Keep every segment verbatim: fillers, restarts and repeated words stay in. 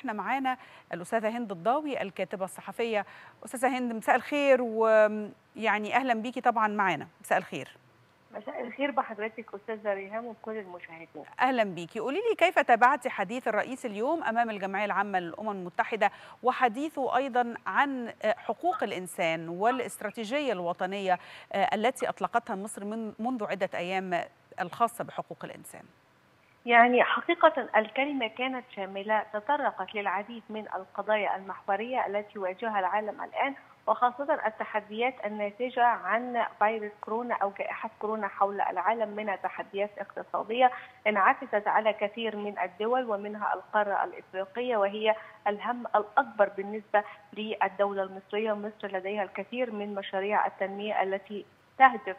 احنا معانا الاستاذه هند الضاوي الكاتبه الصحفيه. استاذه هند، مساء الخير، ويعني اهلا بيكي طبعا معانا. مساء الخير. مساء الخير بحضرتك استاذه ريهام وكل المشاهدين. اهلا بيكي. قولي لي كيف تابعتي حديث الرئيس اليوم امام الجمعيه العامه للامم المتحده، وحديثه ايضا عن حقوق الانسان والاستراتيجيه الوطنيه التي اطلقتها مصر من منذ عده ايام الخاصه بحقوق الانسان؟ يعني حقيقة الكلمة كانت شاملة، تطرقت للعديد من القضايا المحورية التي يواجهها العالم الآن، وخاصة التحديات الناتجة عن فيروس كورونا أو جائحة كورونا حول العالم من تحديات اقتصادية انعكست على كثير من الدول ومنها القارة الإفريقية، وهي الهم الأكبر بالنسبة للدولة المصرية. مصر لديها الكثير من مشاريع التنمية التي تهدف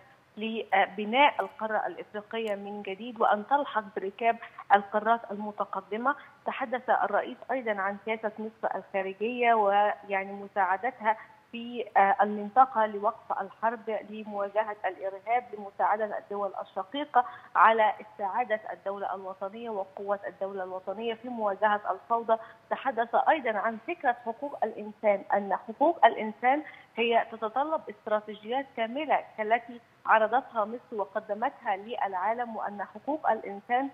لبناء القارة الإفريقية من جديد وأن تلحق بركاب القارات المتقدمة. تحدث الرئيس أيضا عن سياسة مصر الخارجية ويعني مساعدتها في المنطقة لوقف الحرب، لمواجهة الإرهاب، لمساعدة الدول الشقيقة على استعادة الدولة الوطنية وقوة الدولة الوطنية في مواجهة الفوضى. تحدث أيضا عن فكرة حقوق الإنسان، أن حقوق الإنسان هي تتطلب استراتيجيات كاملة كالتي عرضتها مصر وقدمتها للعالم، وأن حقوق الإنسان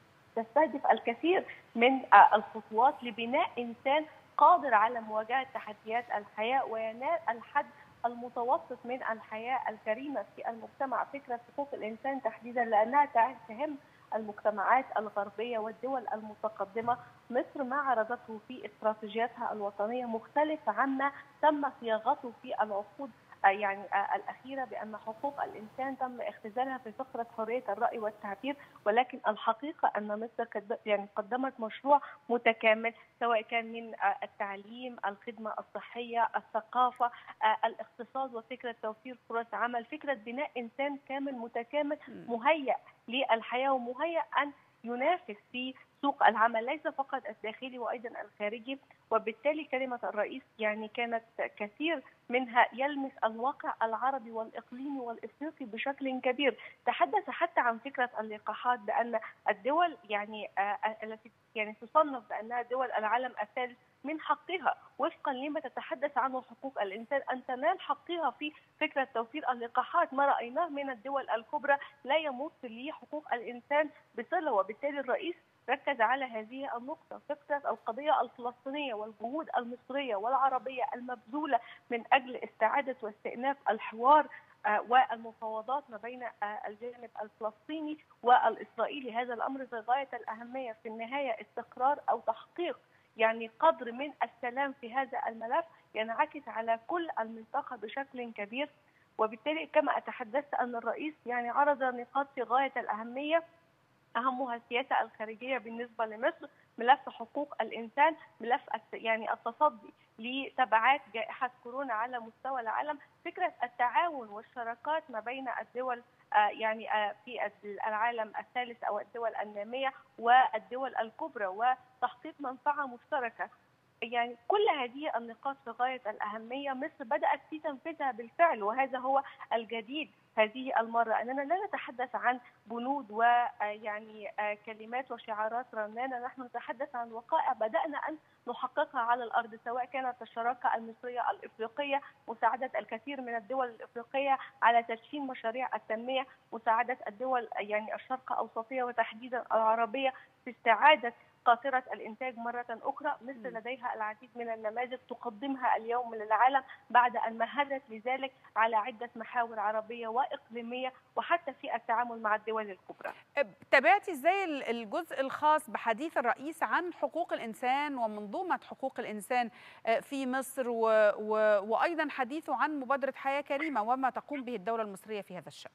تستهدف الكثير من الخطوات لبناء إنسان قادر على مواجهة تحديات الحياة وينال الحد المتوسط من الحياة الكريمة في المجتمع. فكرة حقوق الإنسان تحديدا لأنها تهم المجتمعات الغربية والدول المتقدمة. مصر ما عرضته في استراتيجياتها الوطنية مختلف عما تم صياغته في العقود يعني الأخيرة، بأن حقوق الإنسان تم اختزالها في فقرة حرية الرأي والتعبير، ولكن الحقيقة أن مصر يعني قدمت مشروع متكامل، سواء كان من التعليم، الخدمة الصحية، الثقافة، الاقتصاد، وفكرة توفير فرص عمل، فكرة بناء إنسان كامل متكامل مهيأ للحياة ومهيأ أن ينافس في سوق العمل ليس فقط الداخلي وأيضا الخارجي. وبالتالي كلمة الرئيس يعني كانت كثير منها يلمس الواقع العربي والإقليمي والإفريقي بشكل كبير. تحدث حتى عن فكرة اللقاحات، بأن الدول يعني التي يعني تصنف بأنها دول العالم الثالث من حقها وفقا لما تتحدث عنه حقوق الإنسان أن تنال حقها في فكرة توفير اللقاحات. ما رأيناه من الدول الكبرى لا يمت لحقوق الإنسان بصلة، وبالتالي الرئيس ركز على هذه النقطة، فكرة القضية الفلسطينية والجهود المصرية والعربية المبذولة من أجل استعادة واستئناف الحوار والمفاوضات ما بين الجانب الفلسطيني والإسرائيلي. هذا الأمر في غاية الأهمية، في النهاية استقرار أو تحقيق يعني قدر من السلام في هذا الملف ينعكس على كل المنطقة بشكل كبير. وبالتالي كما أتحدثت أن الرئيس يعني عرض نقاط في غاية الأهمية، أهمها السياسة الخارجية بالنسبة لمصر، ملف حقوق الإنسان، ملف يعني التصدي لتبعات جائحة كورونا على مستوى العالم، فكرة التعاون والشراكات ما بين الدول يعني في العالم الثالث أو الدول النامية والدول الكبرى وتحقيق منفعة مشتركة. يعني كل هذه النقاط في غاية الأهمية مصر بدأت في تنفيذها بالفعل، وهذا هو الجديد هذه المرة، أننا لا نتحدث عن بنود ويعني كلمات وشعارات رنانة، نحن نتحدث عن وقائع بدأنا أن نحققها على الأرض، سواء كانت الشراكة المصرية الإفريقية، مساعدة الكثير من الدول الإفريقية على تدشين مشاريع التنمية، مساعدة الدول يعني الشرق أوسطية وتحديدا العربية في استعادة قاطرة الإنتاج مرة أخرى. مصر لديها العديد من النماذج تقدمها اليوم للعالم بعد أن مهدت لذلك على عدة محاور عربية وإقليمية وحتى في التعامل مع الدول الكبرى. تابعتي إزاي الجزء الخاص بحديث الرئيس عن حقوق الإنسان ومنظومة حقوق الإنسان في مصر، و... و... وأيضا حديثه عن مبادرة حياة كريمة وما تقوم به الدولة المصرية في هذا الشأن؟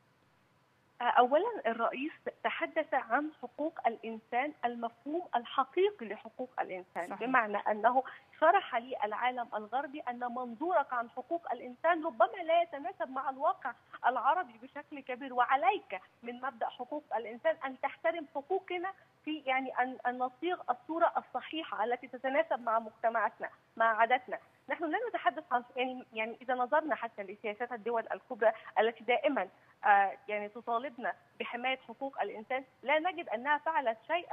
أولا الرئيس تحدث عن حقوق الإنسان، المفهوم الحقيقي لحقوق الإنسان. صحيح. بمعنى أنه شرح للعالم الغربي أن منظورك عن حقوق الإنسان ربما لا يتناسب مع الواقع العربي بشكل كبير، وعليك من مبدأ حقوق الإنسان أن تحترم حقوقنا في يعني أن نصيغ الصورة الصحيحة التي تتناسب مع مجتمعاتنا مع عاداتنا. نحن لا نتحدث عن يعني يعني إذا نظرنا حتى لسياسات الدول الكبرى التي دائما آه يعني تطالبنا بحماية حقوق الإنسان لا نجد أنها فعلت شيئا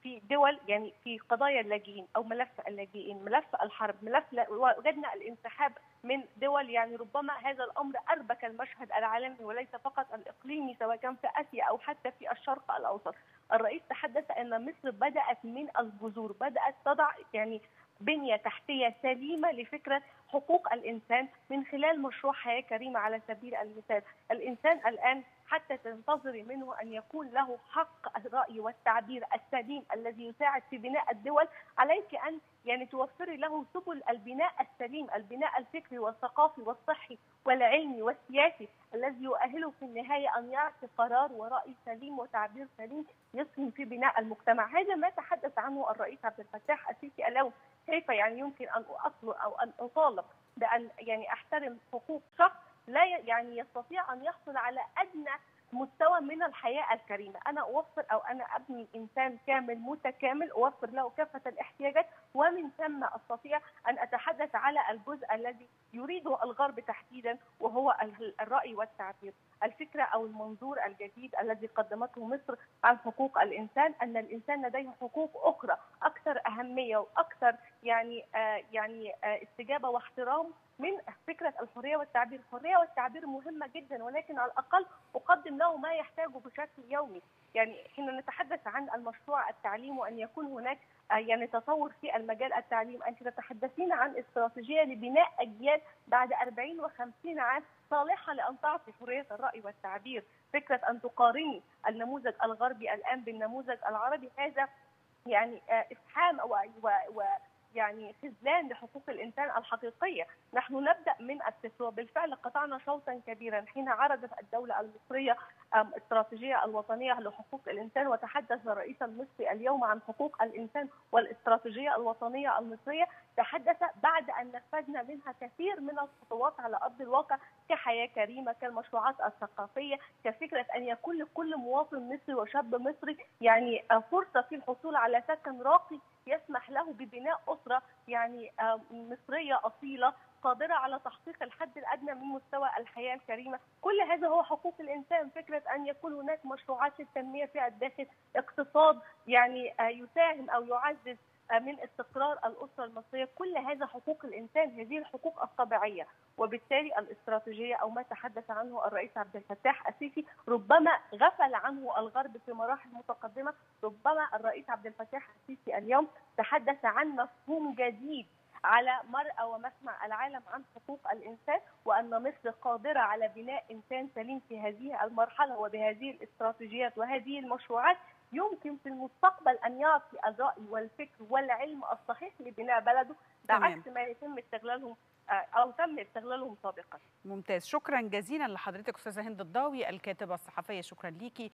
في دول يعني في قضايا اللاجئين او ملف اللاجئين، ملف الحرب، ملف وجدنا الانسحاب من دول، يعني ربما هذا الامر اربك المشهد العالمي وليس فقط الاقليمي سواء كان في اسيا او حتى في الشرق الاوسط. الرئيس تحدث ان مصر بدات من الجذور، بدات تضع يعني بنيه تحتيه سليمه لفكره حقوق الانسان من خلال مشروع حياه كريمه. على سبيل المثال الانسان الان حتى تنتظري منه أن يكون له حق الرأي والتعبير السليم الذي يساعد في بناء الدول، عليك أن يعني توفري له سبل البناء السليم، البناء الفكري والثقافي والصحي والعلمي والسياسي الذي يؤهله في النهاية أن يعطي قرار ورأي سليم وتعبير سليم يسهم في بناء المجتمع. هذا ما تحدث عنه الرئيس عبد الفتاح السيسي اليوم. كيف يعني يمكن أن أطلب أو أن أطالب بأن يعني أحترم حقوق شخص لا يعني يستطيع أن يحصل على أدنى مستوى من الحياة الكريمة؟ أنا أوفر أو أنا أبني إنسان كامل متكامل، أوفر له كافة الاحتياجات، ومن ثم أستطيع أن أتحدث على الجزء الذي يريده الغرب تحديدا وهو الرأي والتعبير. الفكرة أو المنظور الجديد الذي قدمته مصر عن حقوق الإنسان أن الإنسان لديه حقوق أخرى أكثر أهمية وأكثر يعني آه يعني آه استجابة واحترام من فكرة الحرية والتعبير. الحرية والتعبير مهمة جدا، ولكن على الأقل أقدم له ما يحتاجه بشكل يومي. يعني حين نتحدث عن المشروع التعليم وأن يكون هناك يعني تطور في المجال التعليم، أنت تتحدثين عن استراتيجية لبناء أجيال بعد أربعين وخمسين عام صالحة لأن تعطي حرية الرأي والتعبير. فكرة أن تقارني النموذج الغربي الآن بالنموذج العربي هذا يعني إفحام و, و, و يعني خذلان لحقوق الإنسان الحقيقية. نحن نبدأ من الصفر، وبالفعل قطعنا شوطا كبيرا حين عرضت الدولة المصرية استراتيجية الوطنية لحقوق الإنسان، وتحدث الرئيس المصري اليوم عن حقوق الإنسان والاستراتيجية الوطنية المصرية. تحدث بعد أن نفذنا منها كثير من الخطوات على أرض الواقع كحياة كريمة، كالمشروعات الثقافية، كفكرة أن يكون لكل مواطن مصري وشاب مصري يعني فرصة في الحصول على سكن راقي يسمح له ببناء أسرة يعني مصرية أصيلة قادرة على تحقيق الحد الأدنى من مستوى الحياة الكريمة. كل هذا هو حقوق الإنسان. فكرة أن يكون هناك مشروعات للتنمية في الداخل، اقتصاد يعني يساهم أو يعزز من استقرار الأسرة المصرية، كل هذا حقوق الإنسان، هذه الحقوق الطبيعية. وبالتالي الاستراتيجية أو ما تحدث عنه الرئيس عبد الفتاح السيسي ربما غفل عنه الغرب في مراحل متقدمة. ربما الرئيس عبد الفتاح السيسي اليوم تحدث عن مفهوم جديد على مرأى ومسمع العالم عن حقوق الإنسان، وأن مصر قادرة على بناء إنسان سليم في هذه المرحلة وبهذه الاستراتيجيات وهذه المشروعات يمكن في المستقبل أن يعطي الرأي والفكر والعلم الصحيح لبناء بلده، بعكس ما يتم استغلالهم أو تم استغلالهم سابقا. ممتاز، شكرا جزيلا لحضرتك أستاذة هند الضاوي الكاتبة الصحفية، شكرا ليكي.